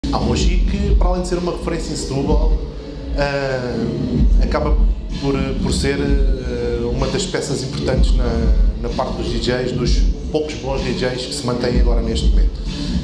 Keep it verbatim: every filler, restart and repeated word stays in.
Há um Mogi que, para além de ser uma referência em Setúbal, uh, acaba por, por ser uh, uma das peças importantes na, na parte dos D Js, dos poucos bons D Js que se mantêm agora neste momento.